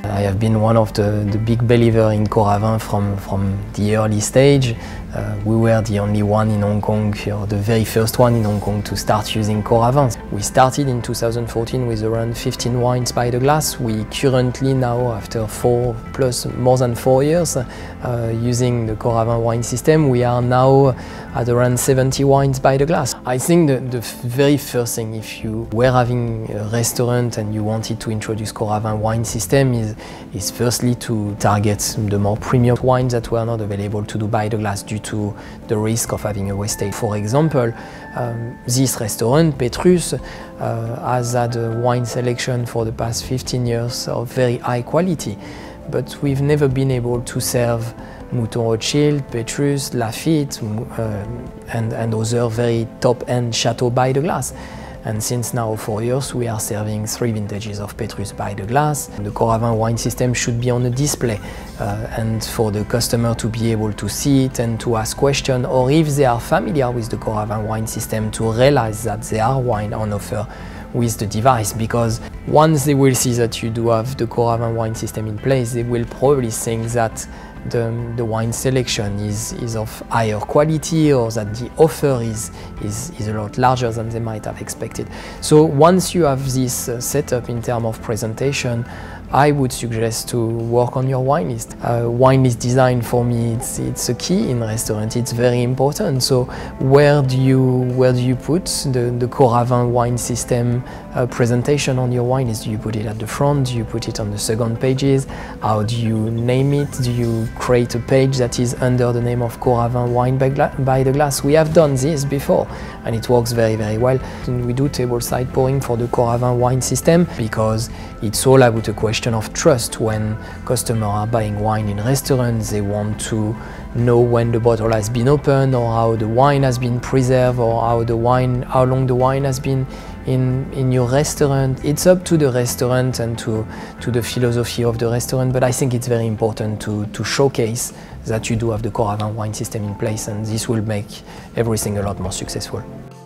I have been one of the big believers in Coravin from the early stage. We were the only one in Hong Kong, or the very first one in Hong Kong to start using Coravin. We started in 2014 with around 15 wines by the glass. We currently now, after more than 4 years using the Coravin wine system, we are now at around 70 wines by the glass. I think the very first thing, if you were having a restaurant and you wanted to introduce Coravin wine system, is firstly to target the more premium wines that were not available to do by the glass due to the risk of having a wastage. For example, this restaurant, Petrus, has had a wine selection for the past 15 years of very high quality, but we've never been able to serve Mouton Rothschild, Petrus, Lafite, and other very top-end chateaux by the glass. And since now 4 years, we are serving 3 vintages of Petrus by the glass. The Coravin wine system should be on a display, and for the customer to be able to see it and to ask questions, or if they are familiar with the Coravin wine system, to realize that there are wine on offer with the device, because once they will see that you do have the Coravin wine system in place, they will probably think that the wine selection is of higher quality, or that the offer is a lot larger than they might have expected. So once you have this setup in terms of presentation, I would suggest to work on your wine list. Wine list design, for me, it's a key in restaurant. It's very important. So where do you put the Coravin wine system presentation on your wine list? Do you put it at the front? Do you put it on the second pages? How do you name it? Do you create a page that is under the name of Coravin wine by the glass? We have done this before, and it works very, very well. And we do tableside pouring for the Coravin wine system because it's all about a question of trust. When customers are buying wine in restaurants, they want to know when the bottle has been opened, or how the wine has been preserved, or how long the wine has been in your restaurant. It's up to the restaurant and to the philosophy of the restaurant, but I think it's very important to showcase that you do have the Coravin wine system in place, and this will make everything a lot more successful.